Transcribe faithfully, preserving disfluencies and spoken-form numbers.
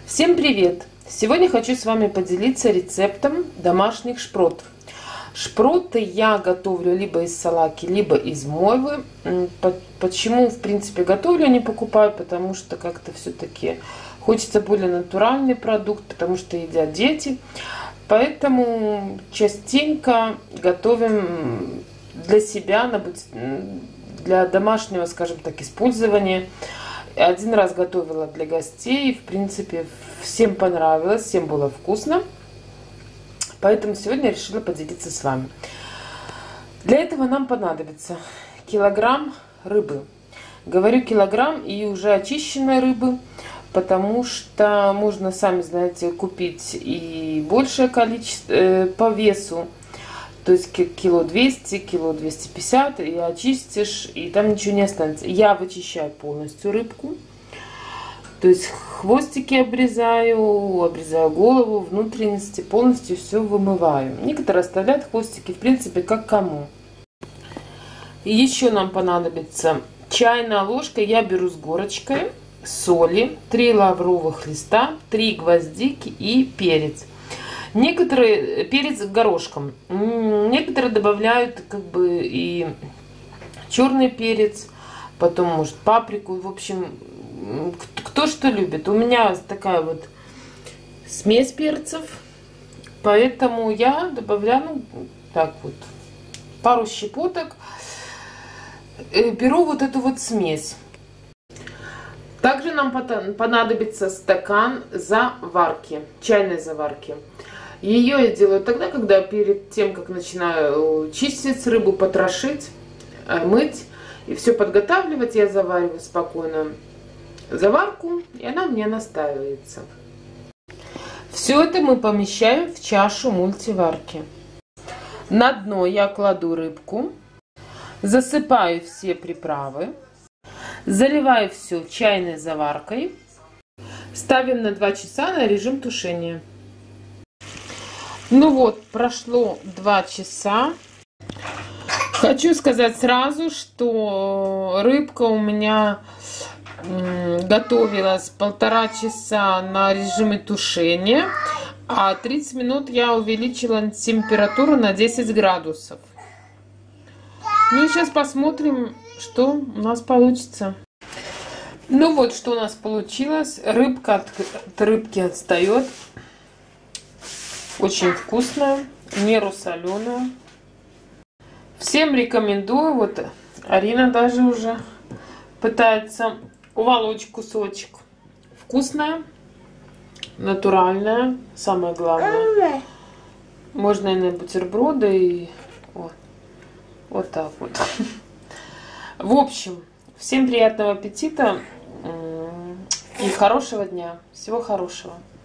Всем привет! Сегодня хочу с вами поделиться рецептом домашних шпрот. Шпроты я готовлю либо из салаки, либо из мойвы. Почему, в принципе, готовлю, не покупаю? Потому что как-то все-таки хочется более натуральный продукт, потому что едят дети. Поэтому частенько готовим для себя, для домашнего, скажем так, использования. Один раз готовила для гостей, в принципе, всем понравилось, всем было вкусно. Поэтому сегодня решила поделиться с вами. Для этого нам понадобится килограмм рыбы. Говорю килограмм и уже очищенной рыбы, потому что можно, сами знаете, купить и большее количество э, по весу. То есть кило двести, кило двести пятьдесят, и очистишь, и там ничего не останется. Я вычищаю полностью рыбку. То есть хвостики обрезаю, обрезаю голову, внутренности, полностью все вымываю. Некоторые оставляют хвостики, в принципе, как кому. И еще нам понадобится чайная ложка, я беру с горочкой, соли, три лавровых листа, три гвоздики и перец. Некоторые перец горошком, некоторые добавляют как бы и черный перец, потом может паприку, в общем, кто что любит. У меня такая вот смесь перцев, поэтому я добавляю, ну, так вот, пару щепоток, беру вот эту вот смесь. Также нам понадобится стакан заварки, чайной заварки. Ее я делаю тогда, когда перед тем, как начинаю чистить рыбу, потрошить, мыть и все подготавливать, я завариваю спокойно заварку, и она мне настаивается. Все это мы помещаем в чашу мультиварки. На дно я кладу рыбку, засыпаю все приправы, заливаю все чайной заваркой, ставим на два часа на режим тушения. Ну вот, прошло два часа. Хочу сказать сразу, что рыбка у меня готовилась полтора часа на режиме тушения, а тридцать минут я увеличила температуру на десять градусов. Ну и сейчас посмотрим, что у нас получится. Ну вот, что у нас получилось. Рыбка от, от рыбки отстает. Очень вкусная, в меру соленая. Всем рекомендую. Вот Арина даже уже пытается уволочь кусочек. Вкусная, натуральная, самое главное. Можно и на бутерброды, и вот, вот так вот. В общем, всем приятного аппетита и хорошего дня. Всего хорошего.